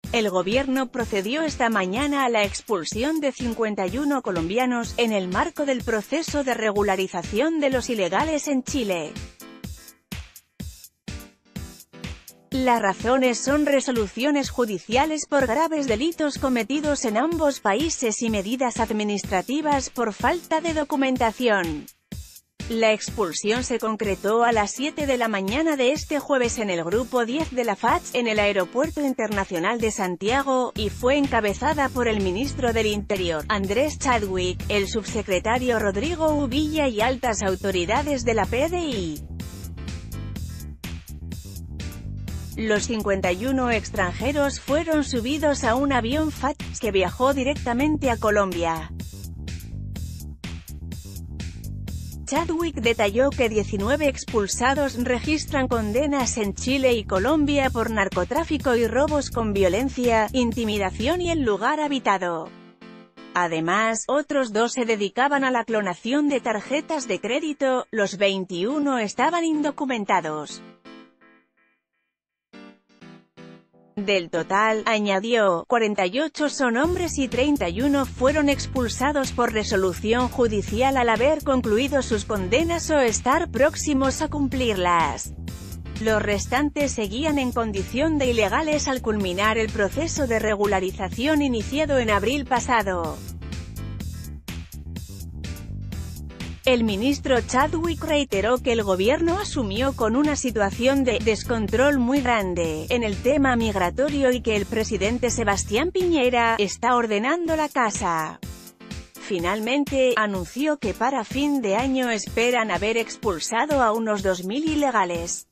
El gobierno procedió esta mañana a la expulsión de 51 colombianos, en el marco del proceso de regularización de los ilegales en Chile. Las razones son resoluciones judiciales por graves delitos cometidos en ambos países y medidas administrativas por falta de documentación. La expulsión se concretó a las 7 de la mañana de este jueves en el Grupo 10 de la FACH, en el Aeropuerto Internacional de Santiago, y fue encabezada por el ministro del Interior, Andrés Chadwick, el subsecretario Rodrigo Uvilla y altas autoridades de la PDI. Los 51 extranjeros fueron subidos a un avión FACH, que viajó directamente a Colombia. Chadwick detalló que 19 expulsados registran condenas en Chile y Colombia por narcotráfico y robos con violencia, intimidación y en lugar habitado. Además, otros 2 se dedicaban a la clonación de tarjetas de crédito, los 21 estaban indocumentados. Del total, añadió, 48 son hombres y 31 fueron expulsados por resolución judicial al haber concluido sus condenas o estar próximos a cumplirlas. Los restantes seguían en condición de ilegales al culminar el proceso de regularización iniciado en abril pasado. El ministro Chadwick reiteró que el gobierno asumió con una situación de descontrol muy grande en el tema migratorio y que el presidente Sebastián Piñera está ordenando la casa. Finalmente, anunció que para fin de año esperan haber expulsado a unos 2000 ilegales.